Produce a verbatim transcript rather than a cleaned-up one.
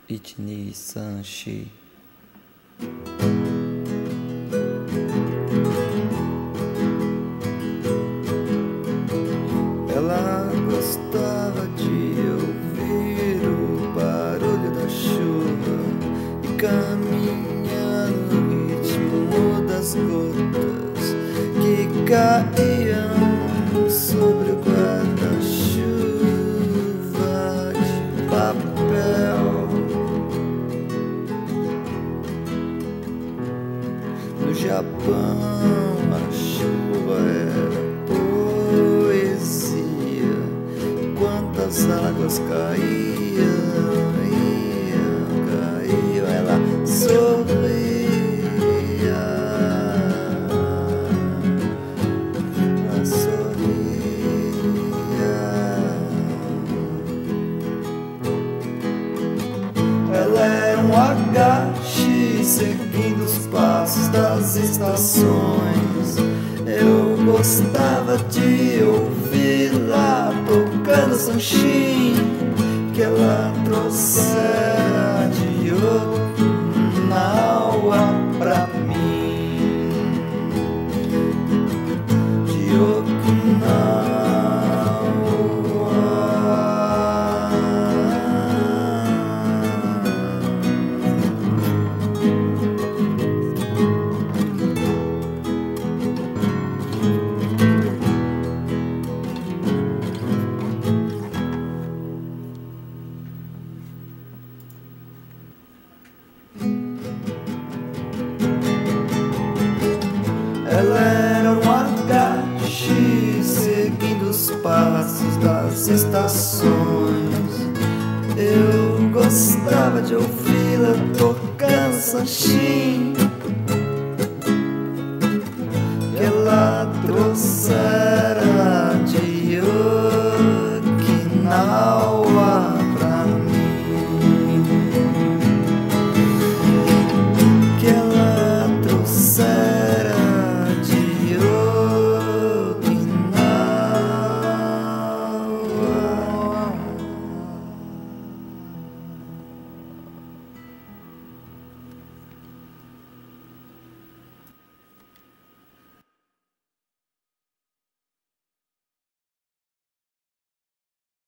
Itni Sanshi. Ela gostava de ouvir o barulho da chuva e caminhar no ritmo das gotas que caíam sobre o guarda-chuva de papel. No Japão a chuva era poesia. Quantas águas caíam, iam, caíam, ela sorria, ela sorria. Ela era um agache seguindo os passos das estações. Eu gostava de ouvi-la tocando Sanshin, que ela trouxera de Okinawa pra mim, de Okinawa. Ela era um agache seguindo os passos das estações. Eu gostava de ouvi-la tocando Sanshin,